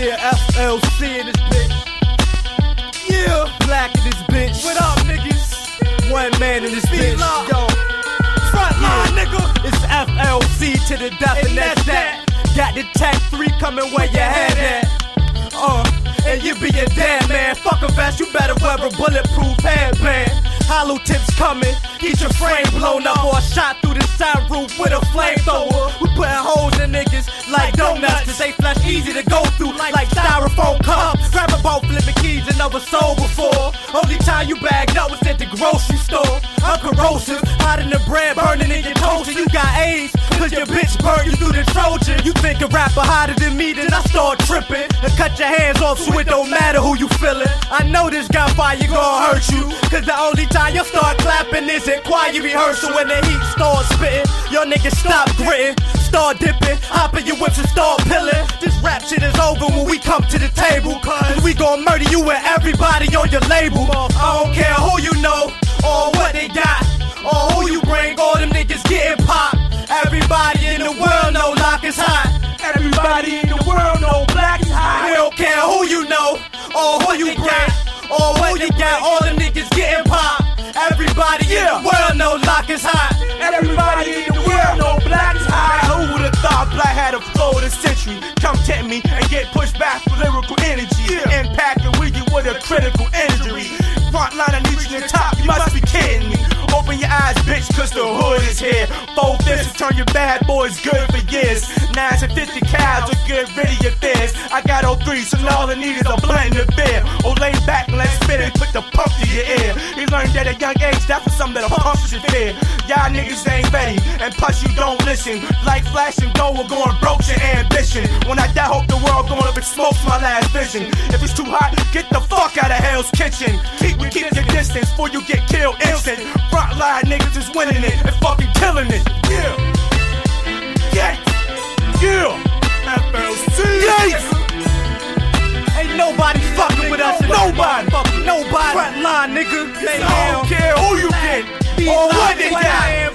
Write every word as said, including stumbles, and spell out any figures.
Yeah, F L C in this bitch. Yeah, Black in this bitch. What up, niggas? One man in this bitch. Yo, front line, yeah. Nigga. It's F L C to the death, and, and that's that. Got the tech three coming where your head at. Uh, and you be a dead man. Fuck a vest, you better wear a bulletproof headband. Hollow tips coming, get your frame blown up, or a shot through the sunroof with a flamethrower. We putting holes in niggas like donuts, cause they flesh easy to go through like styrofoam cups. Grab a boat, flipping keys and never sold before. Only time you bagged up was at the grocery store. I'm corrosive, hot in the bread, burning in your toaster. You got AIDS, cause your bitch burned you through the Trojan. You think a rapper hotter than me, then I start tripping and cut your hands off so it don't matter who you feeling. I know this gunfire gon' hurt you, cause the only time you start clapping is in choir rehearsal. When the heat starts spitting, your niggas stop gritting, start dipping, hopping your whips and start pilling. This rap shit is over when we come to the table, cause we gon' murder you and everybody on your label. I don't care who you know or what they got or who you bring, all them niggas getting popped. Everybody in the world know Locke is hot. Everybody in the world know Black is hot. We don't care who you know or who you bring or who you got, all them niggas getting popped. Everybody yeah. in the world know Locke is hot. Everybody in the world know Black is hot. Who would've thought Black had a flow of the century? Come tempt me and get pushed back with lyrical energy. Yeah. Impact and we get with a critical injury. Frontline, I need you to top, you must be kidding me. Open your eyes, bitch, cause the hood is here. Four fists to turn your bad boys good for years. Nines and fifty cows to get rid of your fears. I got oh three, so all I need is a blunt and a beer. Or lay back and let's spit and put the pump to your ear. You learned at a young age, that's for something that a pump should fear. Y'all niggas ain't ready, and plus you don't listen. Like flash and go, we're going broke your ambition. When I die, hope the world going up and smokes my last vision. If it's too hot, get the fuck out of Hell's Kitchen. Keep, keep your distance before you get killed instant. Frontline niggas is winning it and fucking killing it. Yeah. Yeah. Yeah. F L C. Yeah. Ain't nobody fucking with us. Nobody. Fucking nobody. Frontline nigga. I don't care who you get or what they got.